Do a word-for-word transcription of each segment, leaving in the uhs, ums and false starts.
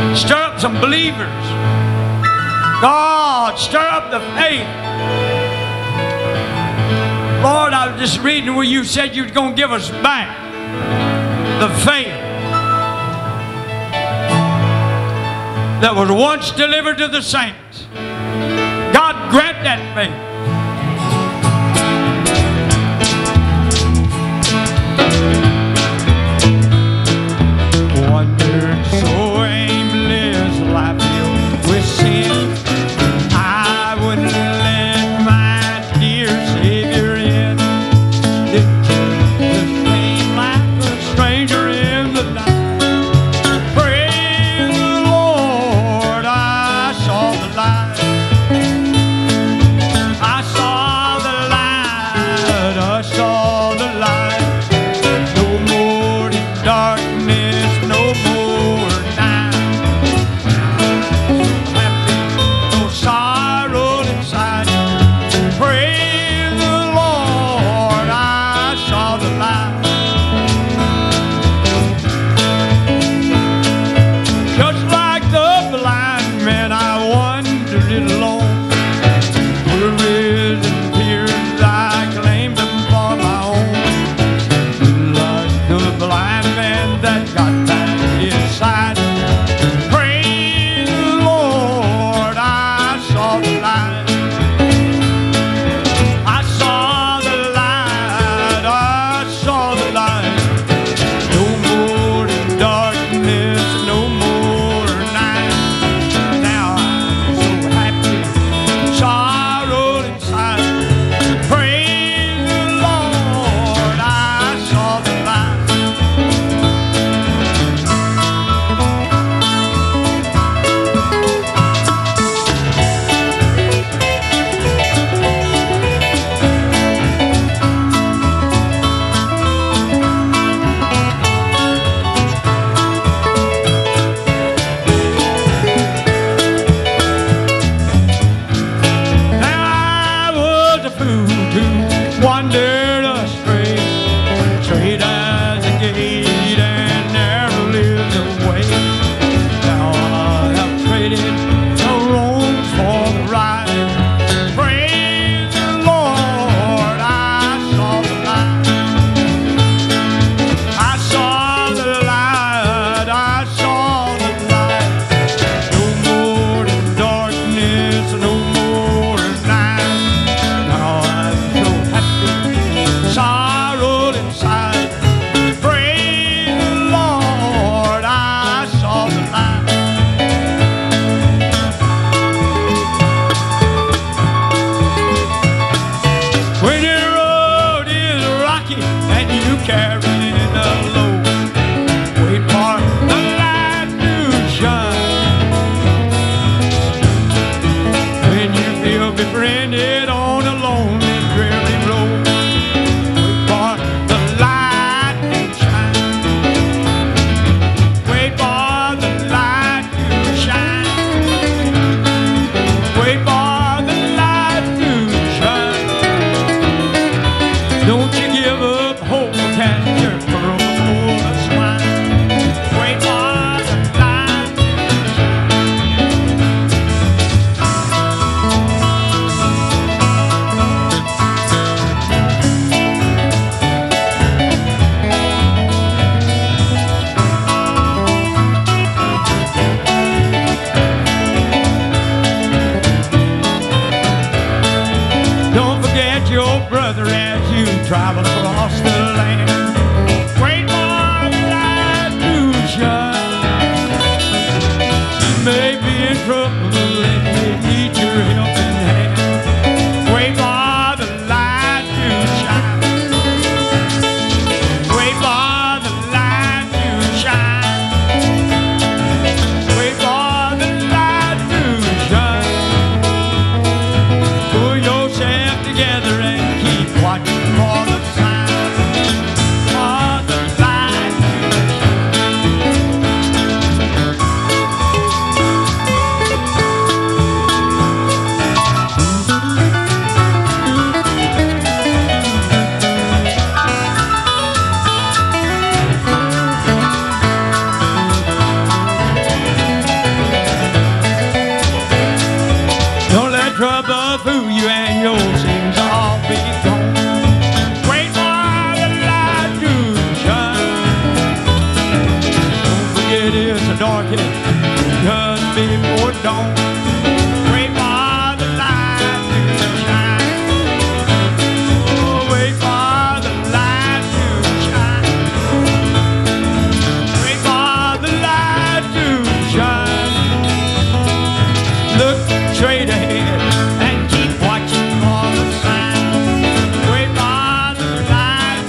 Stir up some believers. God, stir up the faith. Lord, I was just reading where you said you were going to give us back the faith that was once delivered to the saints. God, grant that faith. Wandered so aimless, life filled with sin. I wouldn't let my dear Savior in. Jesus came like a stranger in the night. Praise the Lord, I saw the light. I saw the light, I saw the light. No more in darkness, no more night. Happy, no sorrow inside. Praise the Lord, I saw the light. Just like the blind man, I wandered alone. Worries and fears, I claimed them for my own. Like the blind man that got back his sight. Praise the Lord, I saw the light. I saw the light, I saw the light. No more in darkness, no more night. Now I'm so happy, sorrow inside. Praise the Lord, I saw the light. Now I was a fool who wandered astray, straight as a gate and narrow lived the way. Now I have traded the wrong for the right. Praise the Lord, I saw the light. I saw the light, I saw the light. No more in darkness, no more night. Now I'm so happy, sorrow inside. Praise the Lord, I saw the light. When your road is rocky and you carry the load, wait for the light to shine. When you feel befriended on a lonely, dreary road, wait for the light to shine. Wait for the light to shine. Wait for the light to shine. Don't you give up hope, cast your pearl before the swine. Wait for the light to Don't forget your brother as you travel across the land. Wait for the light to shine. You may be in trouble and may need your helping hand. Wait for the light to shine. Wait for the light to shine. Wait for the light to shine. Pull yourself together and keep watching for the sign. For the light to shine. darkest just before dawn. Wait for the light to shine. Oh, wait for the light to shine. Wait for the light to shine. Look straight ahead and keep watching for the sign. Wait for the light.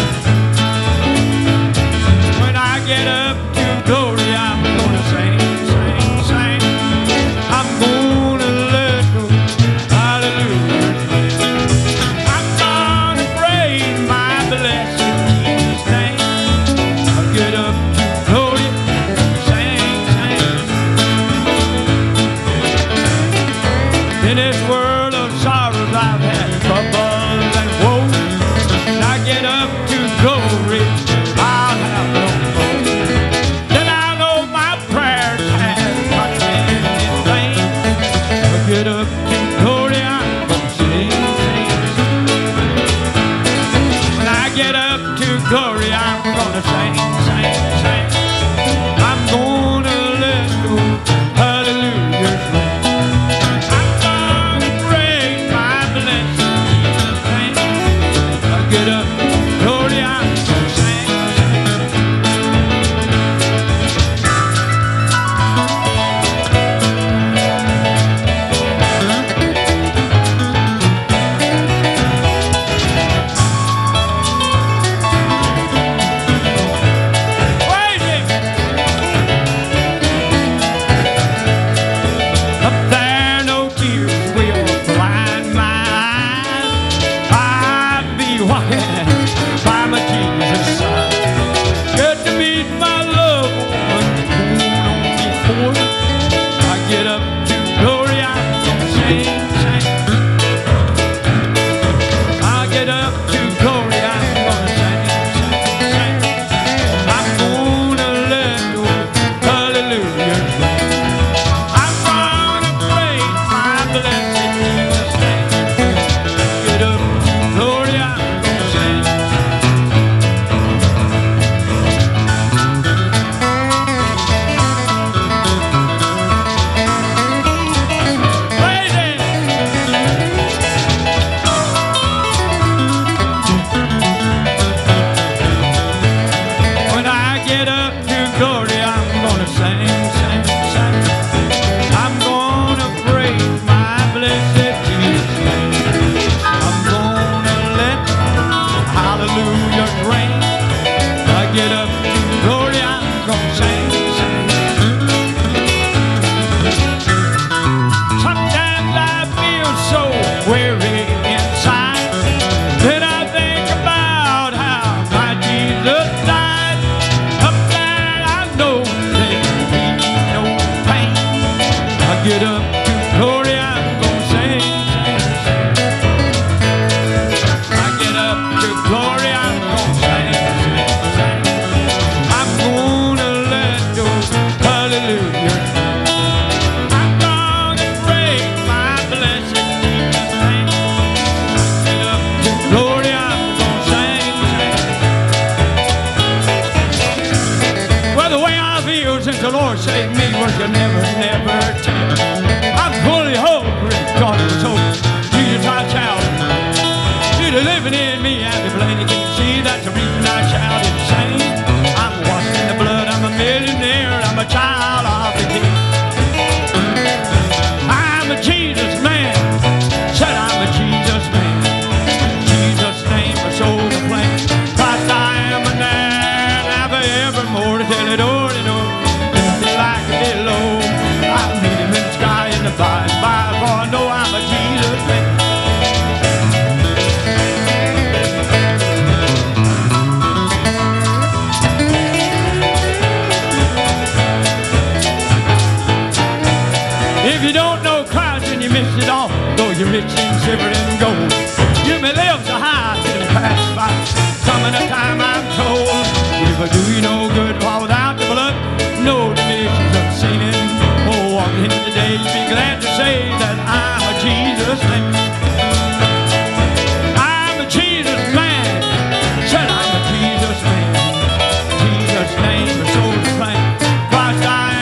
When I get up to glory, I'm gonna sing, sing, sing. I'm gonna let go, hallelujah. I'm gonna praise my blessed Jesus' name. I'll get up to glory, sing, sing. In this world of sorrows I've had troubles and woes. When I get up to glory, I'll have no more. Then I know my prayers have touched me in vain. I'll get up to glory, I'm gonna sing, sing. When I get up to glory, I'm gonna sing, sing, sing. I'm gonna let go, hallelujah. I'm gonna praise my blessed Jesus' name. I'll get up to glory, I'm gonna sing, sing. Praise Him. Up there, no tears will blind my eyes. I'll be walking by my Jesus' side. Good to meet my loved one who's known before. I get up to glory, I'm gonna sing, sing. I get up to glory, I'm gonna sing, sing, sing. I'm gonna let go, hallelujah. I'm gonna praise my blessed Jesus' name. Get up to glory, I'm gonna sing. Praise Him. When I get up to glory, I'm gonna sing, sing, sing. I'm gonna praise my blessed Jesus' name. I'm gonna let hallelujah ring. I get up to glory, I'm gonna sing, sing. Sometimes I feel so weary inside. Then I think about how my Jesus died. Up there I know there'll be no pain. I get up to glory, I'm gonna sing, sing, sing. I get up to glory, I'm gonna sing, sing, sing. I'm gonna let go, hallelujah. I'm gonna praise my blessed Jesus' name. Get up to glory, I'm gonna sing, sing. Well, the way I feel since the Lord saved me was you never, never tell. I'm fully hope, God is hope. Jesus, I shout. Jesus living in me, and the plain can see. That's the reason I shout and sing. I'm washed in the blood, I'm a millionaire, I'm a child of the King. I'm a Jesus man, said I'm a Jesus man. Jesus' name, my soul to flame. Christ, I am a man, have evermore to tell it over and over. Like a billow, I meet Him in the sky in the by and by, for I know I'm a Jesus man. If you don't know Christ and you miss it all, though you're rich in silver and gold, you may live so high till it pass by. Coming a time I'm told, if I do you no good, for without the blood, no divisions of sin. Oh, walk in the day, be glad to say that I'm a Jesus man. I'm a Jesus man, said I'm a Jesus man. Jesus' name is so plain. Christ, I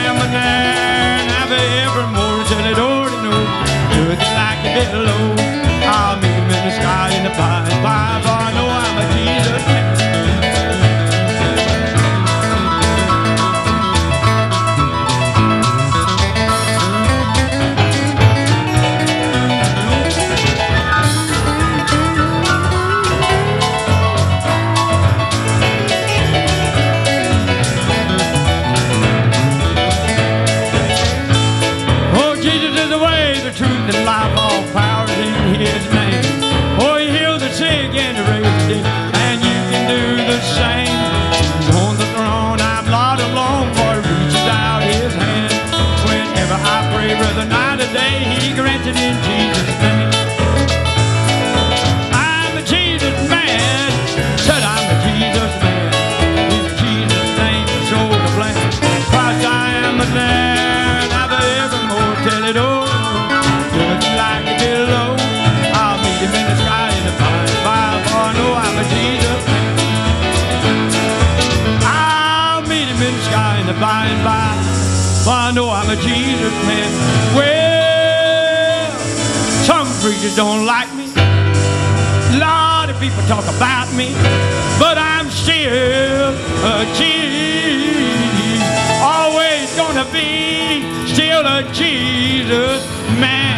it in Jesus' name. I'm a Jesus man. Said I'm a Jesus man. In Jesus' name, the soul of land. Christ, I am a man. I've evermore tell it all. Just like a pillow. I'll meet him in the sky in the fire. For I know I'm a Jesus man. I'll meet him in the sky in the by and by. For I know I'm a Jesus man. Well, some preachers don't like me. A lot of people talk about me. But I'm still a Jesus. Always gonna be still a Jesus man.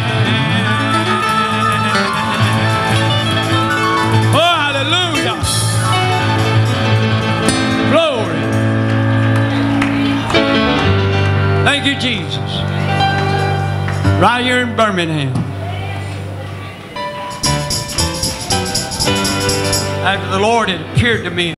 Oh, hallelujah. Glory. Thank you, Jesus. Right here in Birmingham. After the Lord had appeared to me.